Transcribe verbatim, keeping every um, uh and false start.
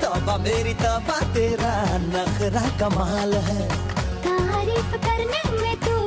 तौबा मेरी तौबा तेरा नखरा कमाल है। तारीफ करने में तू